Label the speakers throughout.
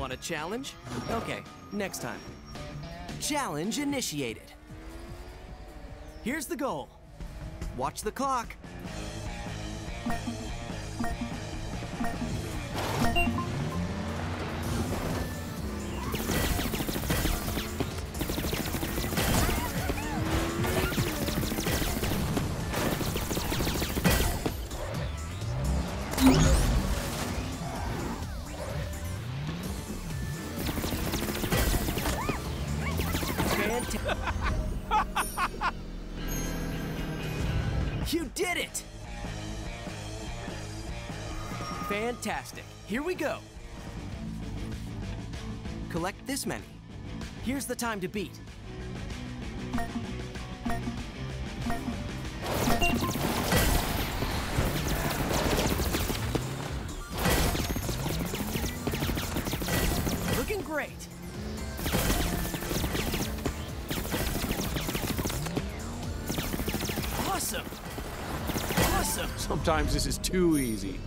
Speaker 1: Want a challenge? Okay, next time. Challenge initiated. Here's the goal. Watch the clock. You did it! Fantastic. Here we go. Collect this many. Here's the time to beat. Looking great. Awesome. Awesome.
Speaker 2: Sometimes this is too easy.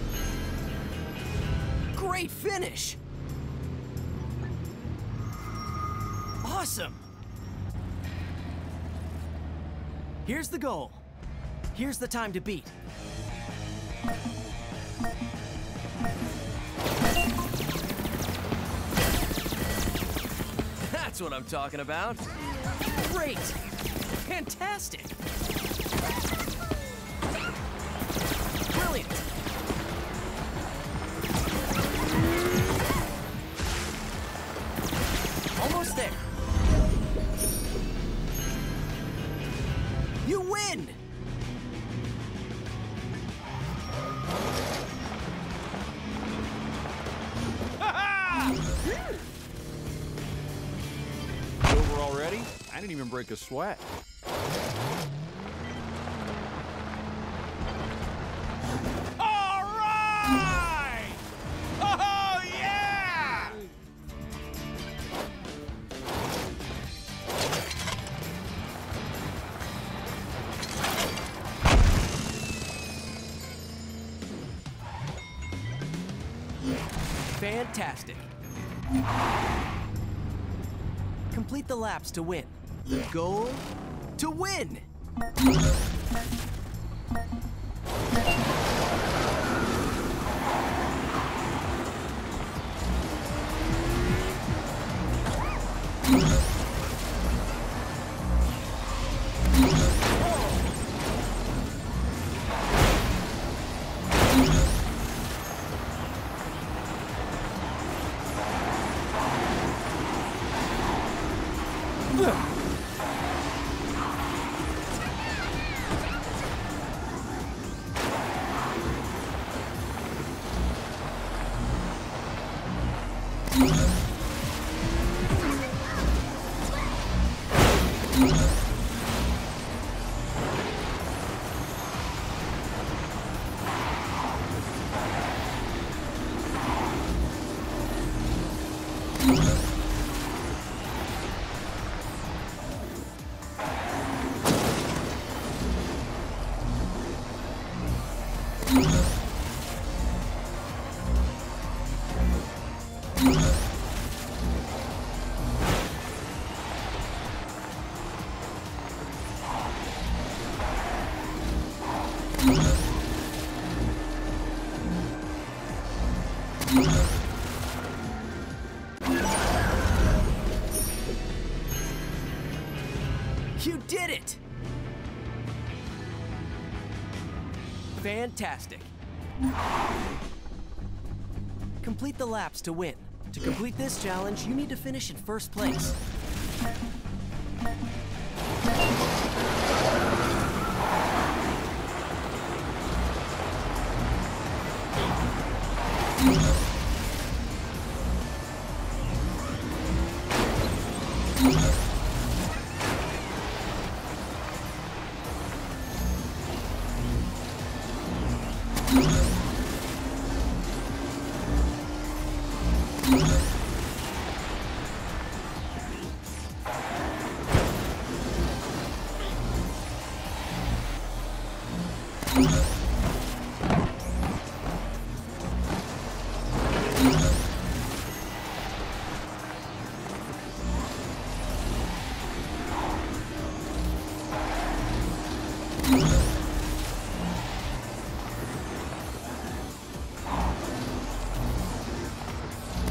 Speaker 1: Great finish. Awesome. Here's the goal. Here's the time to beat. That's what I'm talking about. Great. Fantastic. Brilliant. Almost there. You win!
Speaker 2: Over already? I didn't even break a sweat. All right! Oh, yeah!
Speaker 1: Fantastic. Complete the laps to win. The goal? To win! You did it! Fantastic. Complete the laps to win. To complete this challenge, you need to finish in first place.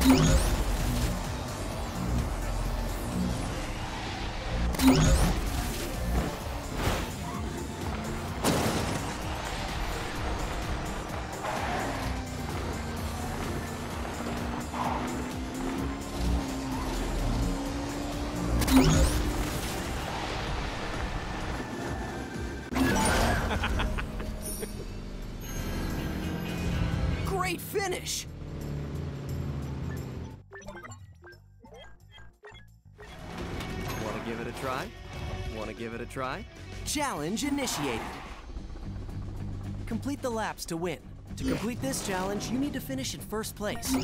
Speaker 1: Great finish!
Speaker 3: Want to give it a try? Want to give it a try?
Speaker 1: Challenge initiated. Complete the laps to win. To complete this challenge, you need to finish in first place.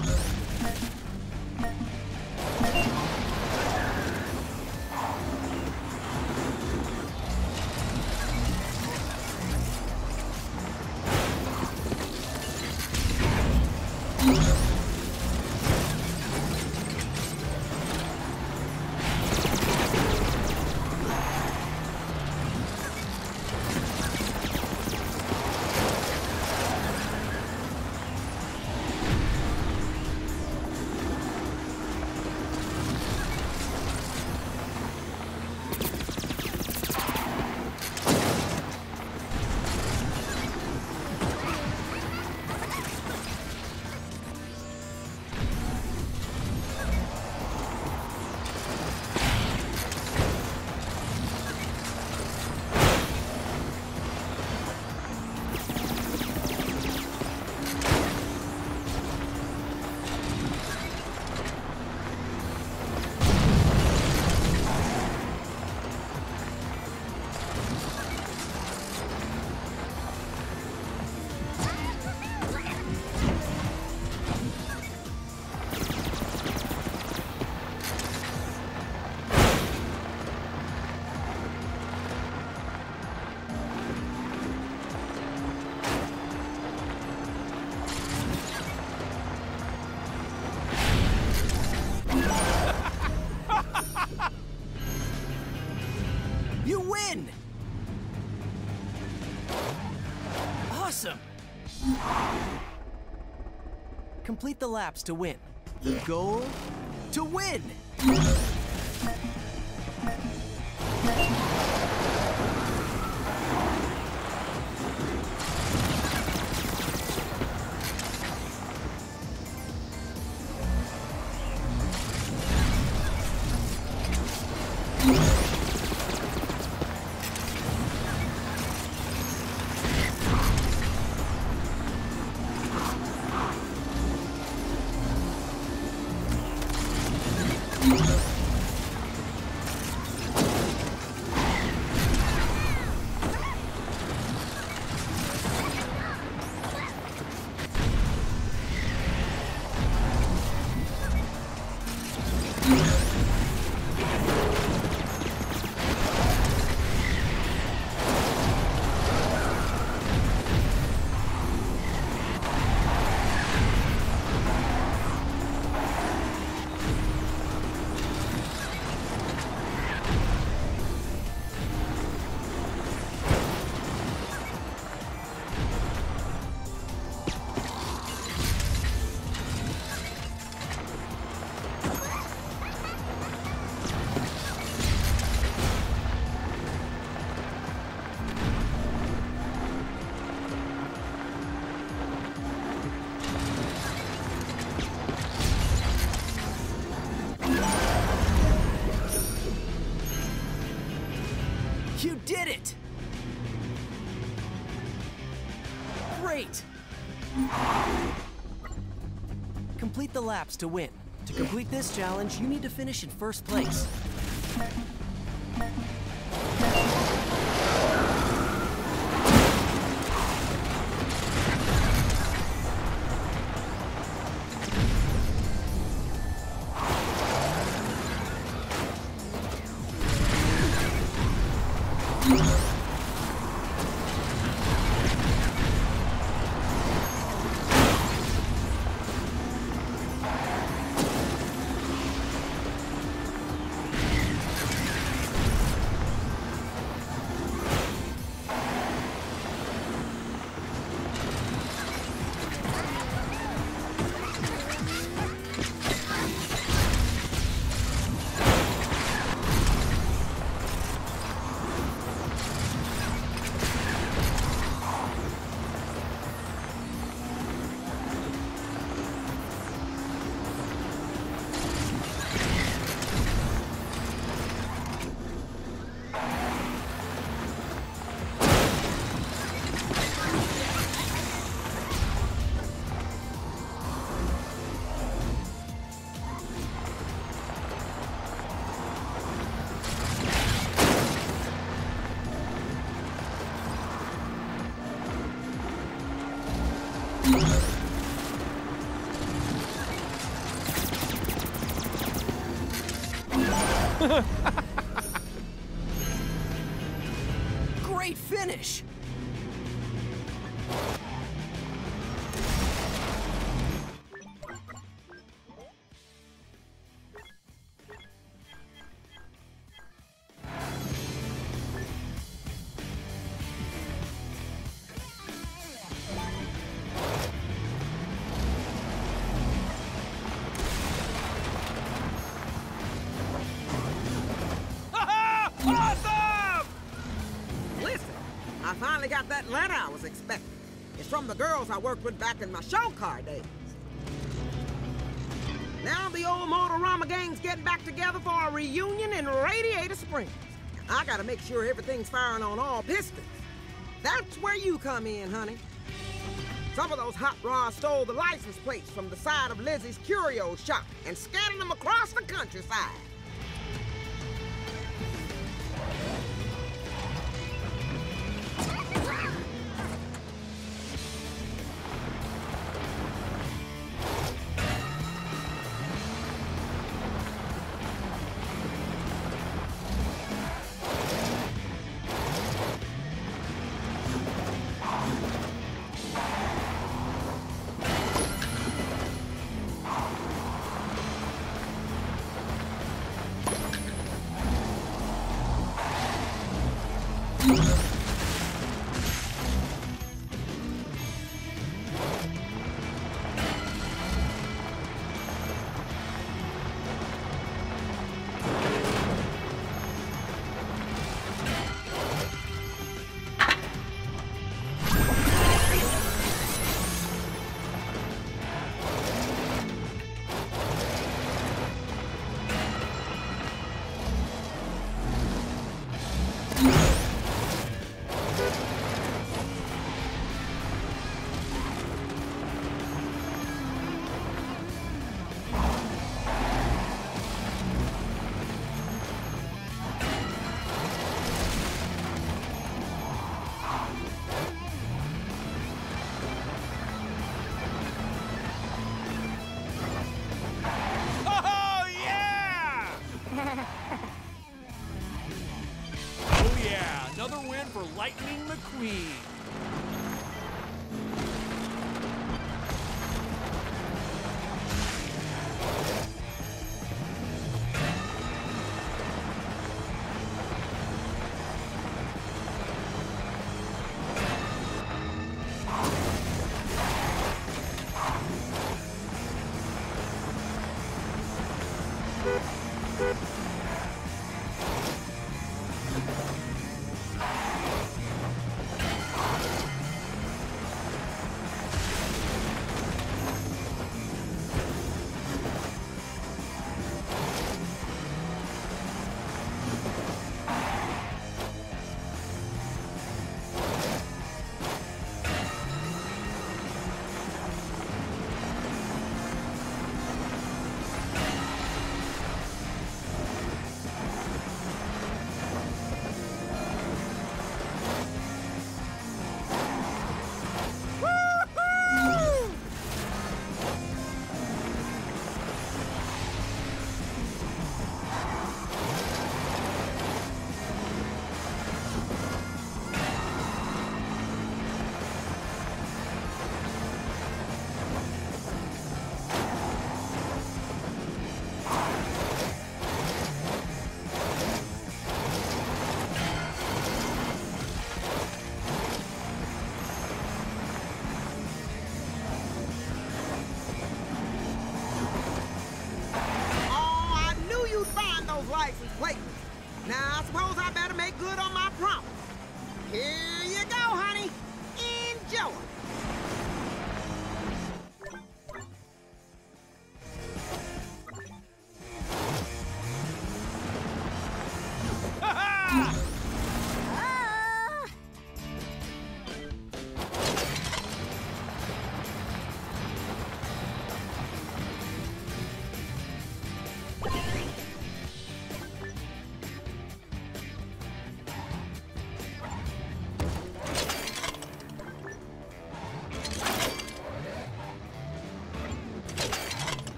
Speaker 1: You win! Awesome! Complete the laps to win. The goal? To win! You did it! Great! Complete the laps to win. To complete this challenge, you need to finish in first place. Great finish!
Speaker 2: Awesome!
Speaker 4: Listen, I finally got that letter I was expecting. It's from the girls I worked with back in my show car days. Now the old Motorama gang's getting back together for a reunion in Radiator Springs. I gotta make sure everything's firing on all pistons. That's where you come in, honey. Some of those hot rods stole the license plates from the side of Lizzie's curio shop and scattered them across the countryside.
Speaker 2: Oh, yeah! Oh, yeah, another win for Lightning McQueen.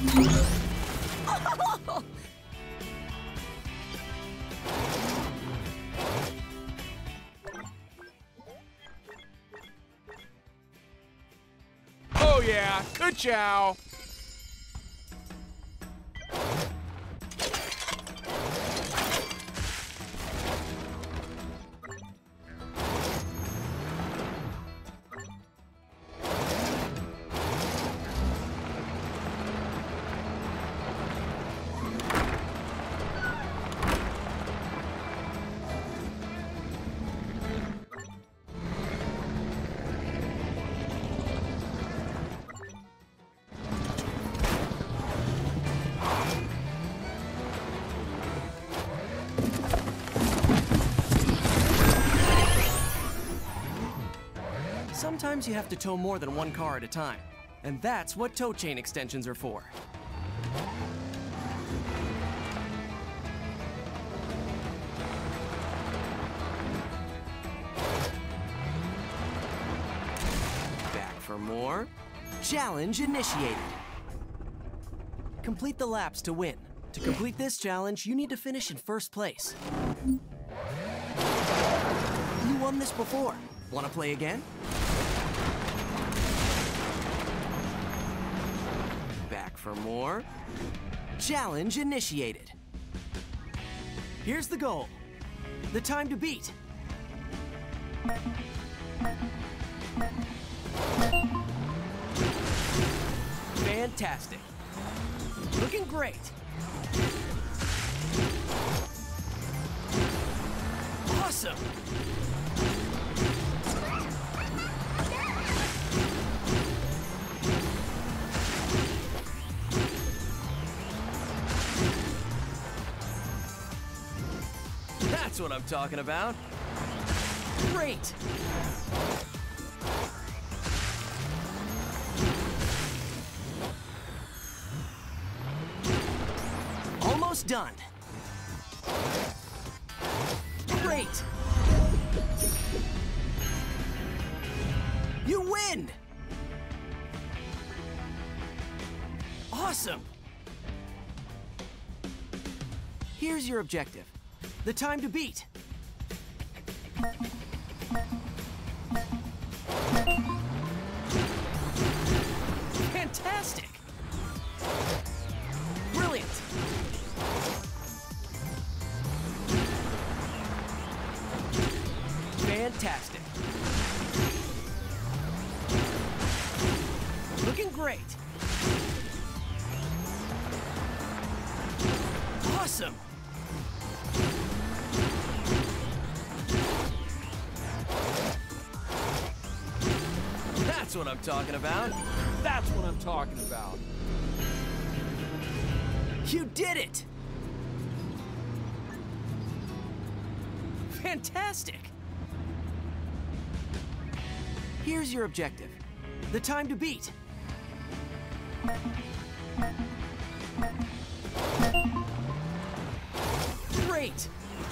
Speaker 2: Oh yeah, ka-chow!
Speaker 1: Sometimes you have to tow more than one car at a time, and that's what tow chain extensions are for. Back for more. Challenge initiated. Complete the laps to win. To complete this challenge, you need to finish in first place. You won this before. Want to play again? Back for more. Challenge initiated. Here's the goal. The time to beat. Fantastic. Looking great. Awesome. That's what I'm talking about. Great. Almost done. Great. You win. Awesome. Here's your objective. The time to beat. Fantastic. Brilliant. Fantastic. Looking great. Awesome. That's what I'm talking about.
Speaker 2: That's what I'm talking about.
Speaker 1: You did it! Fantastic! Here's your objective. The time to beat. Great!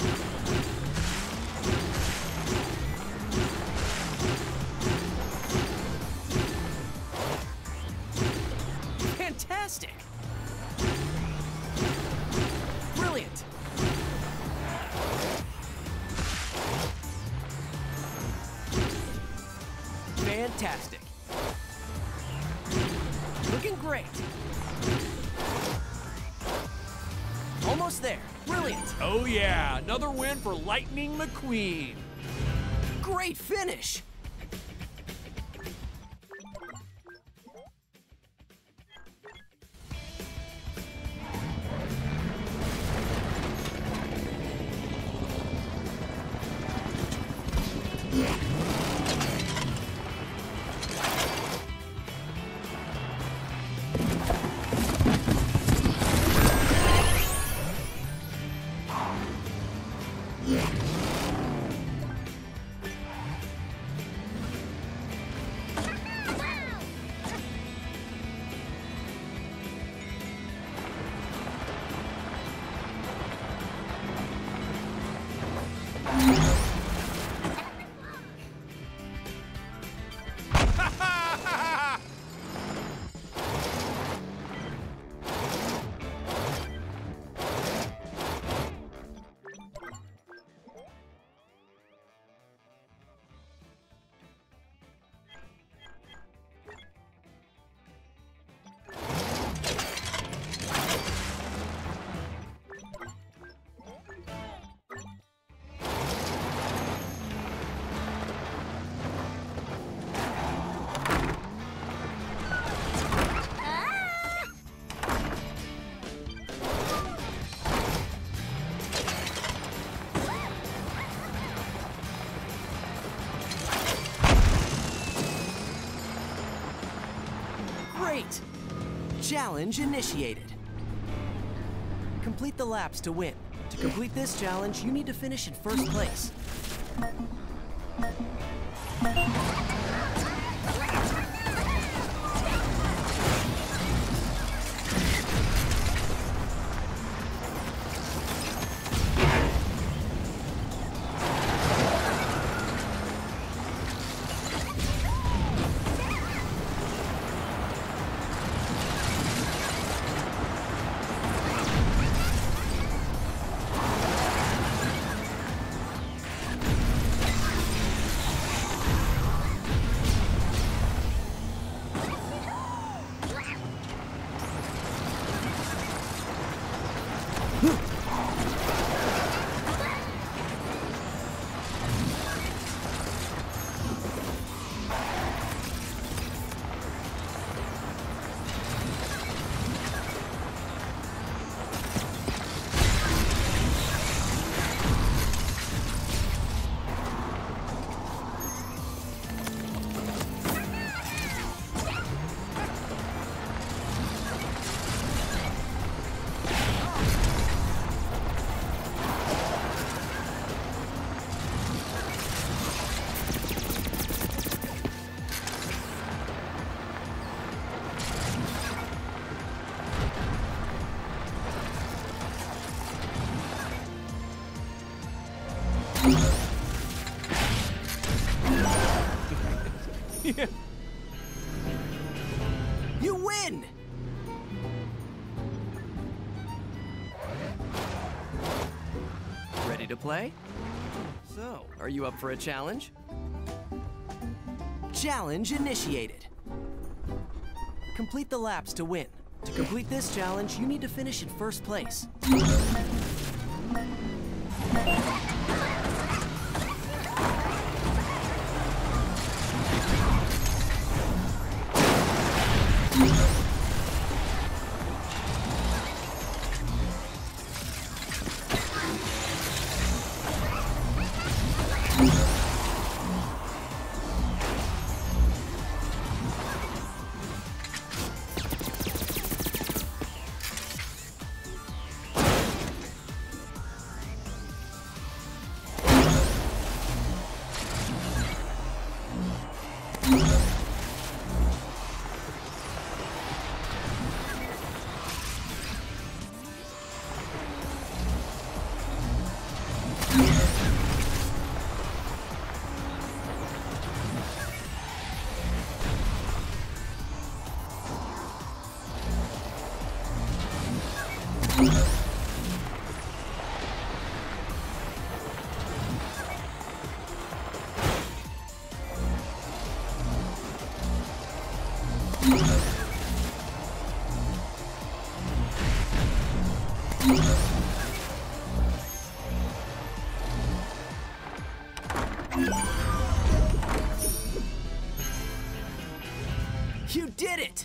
Speaker 1: Fantastic! Brilliant! Fantastic! Looking great! Almost there. Brilliant!
Speaker 2: Oh yeah, another win for Lightning McQueen.
Speaker 1: Great finish! Challenge initiated. Complete the laps to win. To complete this challenge, you need to finish in first place. You win! Ready to play? So, are you up for a challenge? Challenge initiated. Complete the laps to win. To complete this challenge, you need to finish in first place. You did it!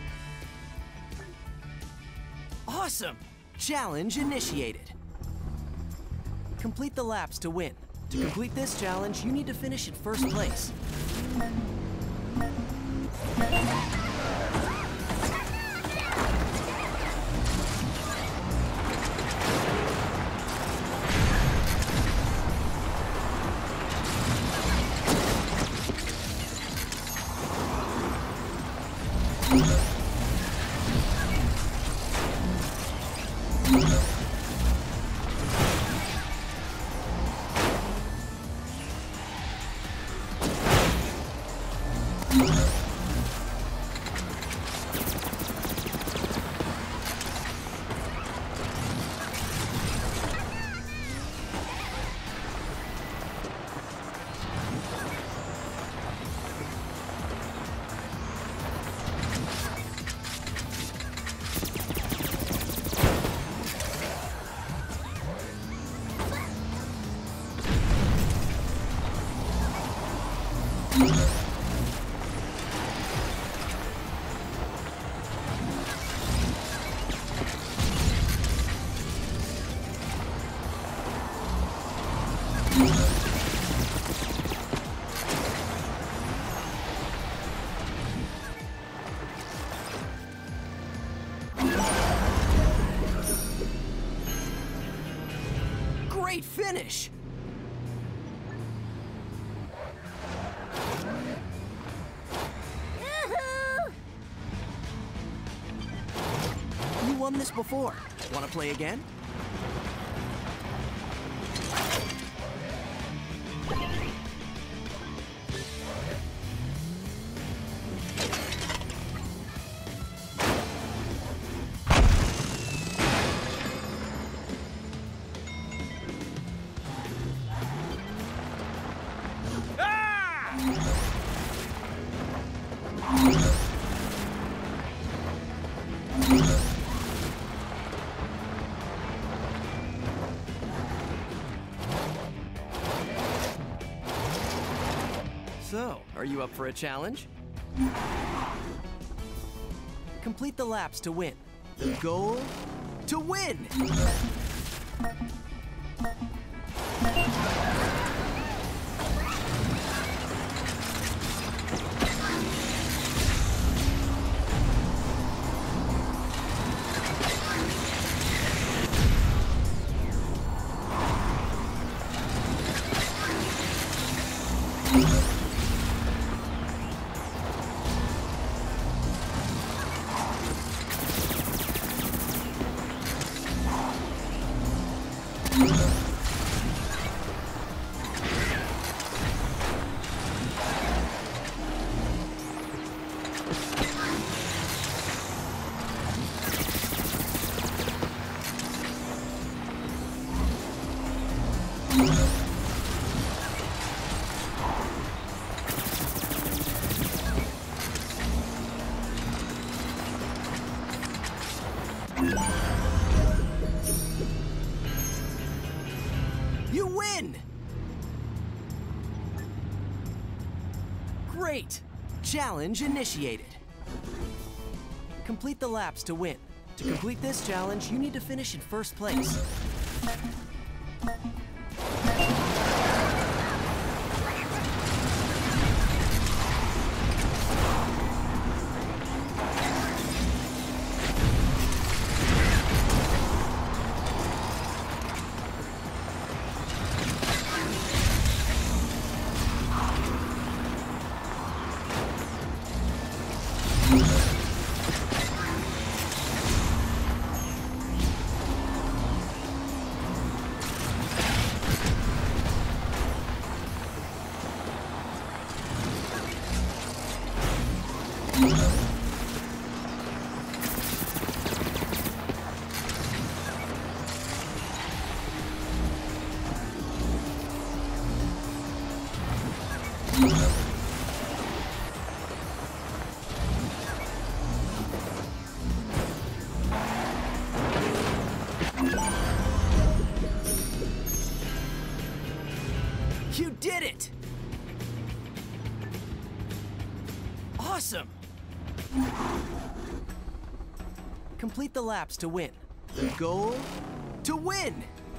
Speaker 1: Awesome! Challenge initiated. Complete the laps to win. To complete this challenge, you need to finish in first place. Great finish! You won this before. Want to play again? So, are you up for a challenge? Complete the laps to win. The goal? To win! You win! Great! Challenge initiated. Complete the laps to win. To complete this challenge, you need to finish in first place. You did it! Awesome! Complete the laps to win. The goal? To win!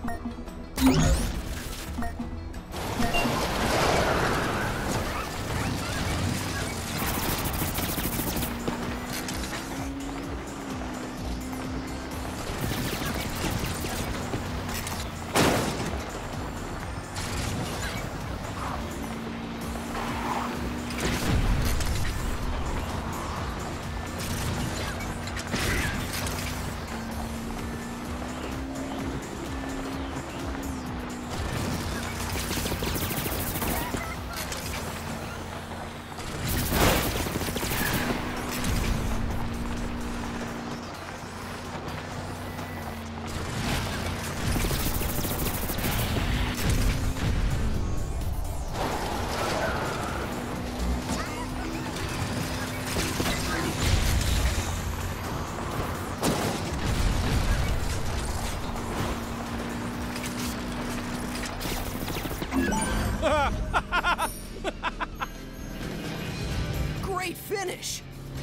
Speaker 1: Great finish!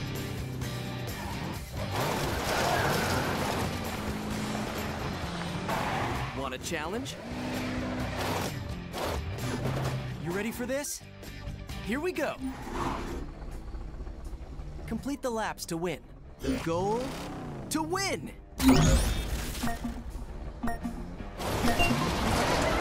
Speaker 1: Want a challenge? You ready for this? Here we go! Complete the laps to win. The goal? To win!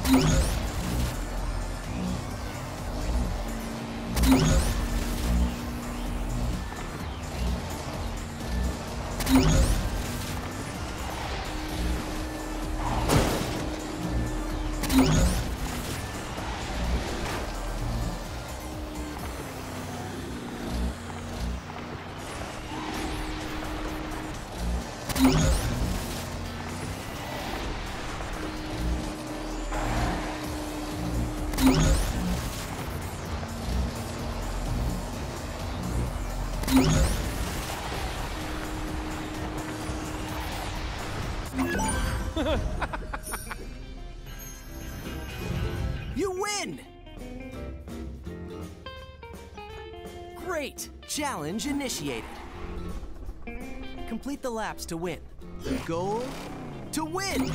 Speaker 1: You win! Great! Challenge initiated. Complete the laps to win. The goal? To win!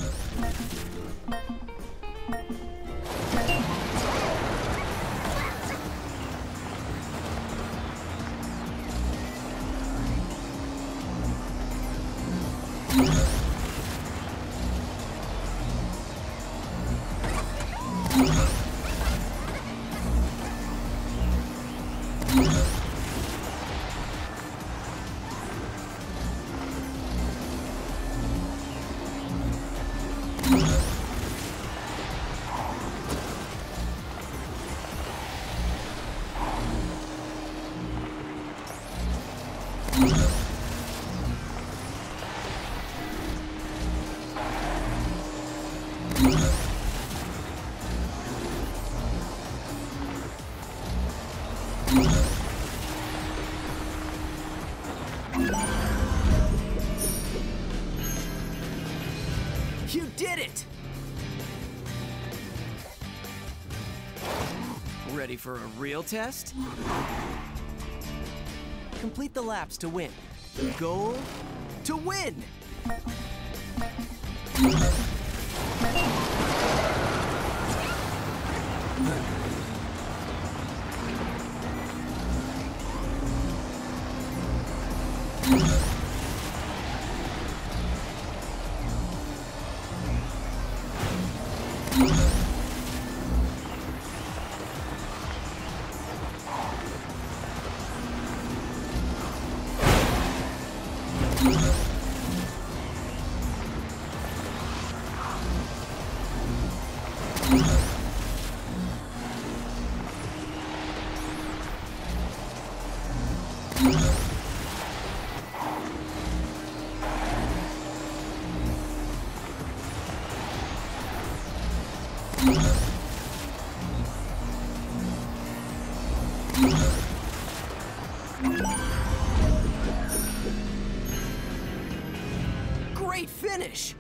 Speaker 1: You did it! Ready for a real test? Complete the laps to win. The goal? To win! Great finish!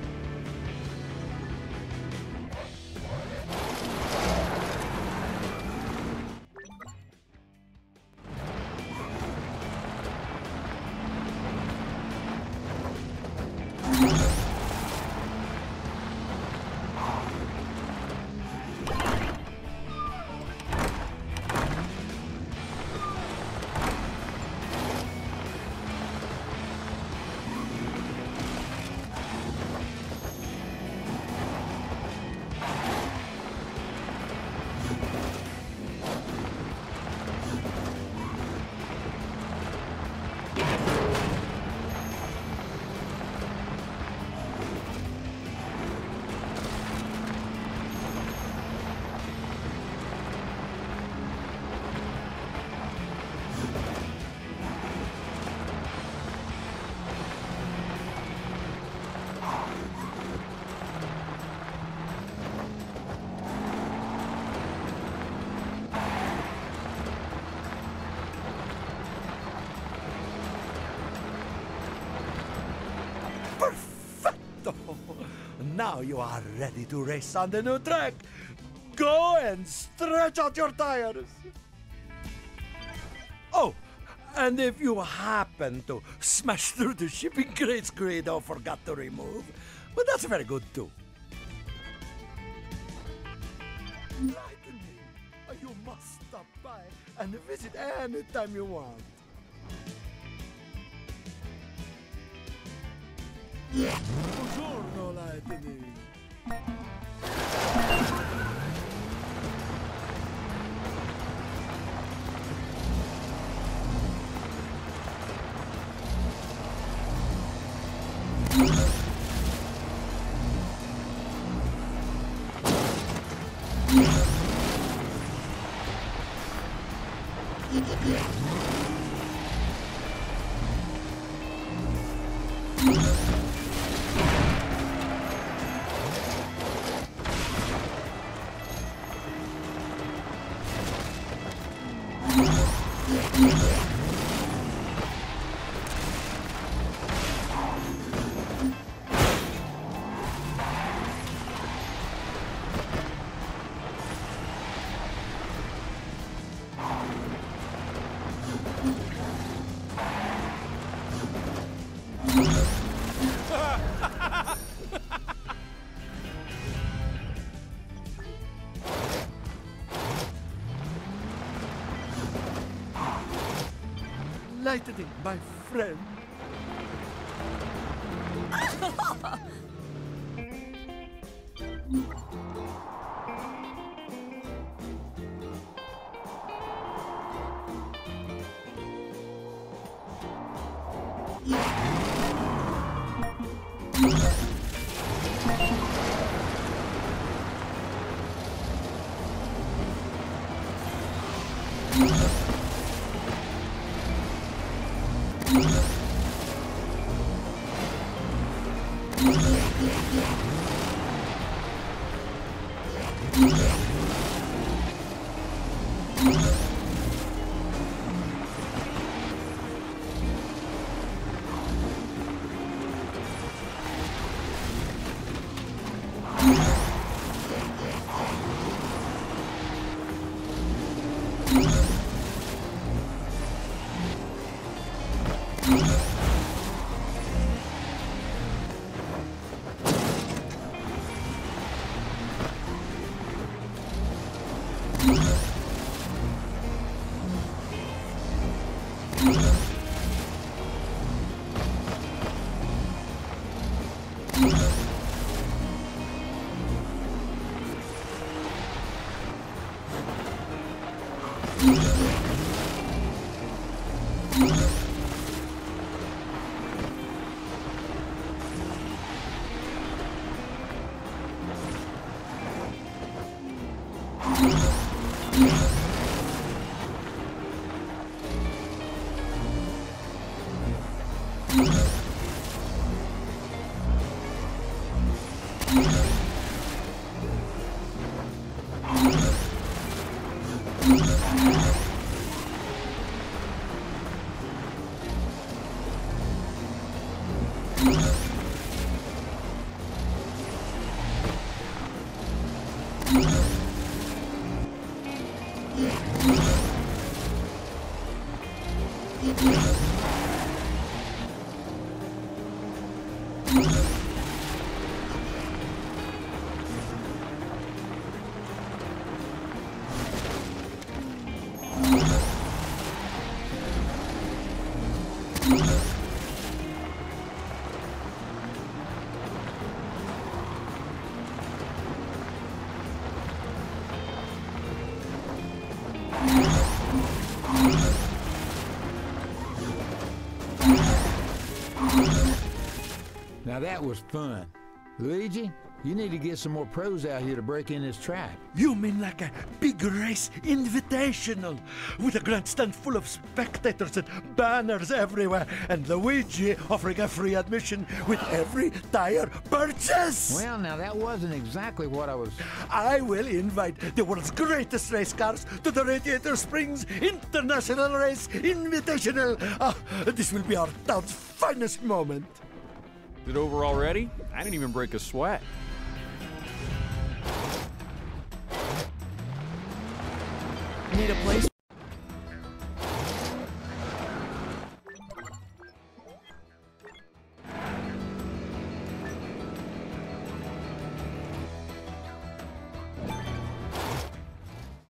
Speaker 5: Perfecto! Now you are ready to race on the new track. Go and stretch out your tires. Oh, and if you happen to smash through the shipping crates Grado forgot to remove, well, that's very good too. Lightning, you must stop by and visit anytime you want. Buongiorno, Lightning. Lightning, my friend.
Speaker 6: Now that was fun. Luigi, you need to get some more pros out here to break in this track.
Speaker 5: You mean like a big race invitational with a grandstand full of spectators and banners everywhere and Luigi offering a free admission with every tire purchase?
Speaker 6: Well, now that wasn't exactly what I was...
Speaker 5: I will invite the world's greatest race cars to the Radiator Springs International Race Invitational. This will be our town's finest moment.
Speaker 2: Is it over already? I didn't even break a sweat.
Speaker 1: Need a place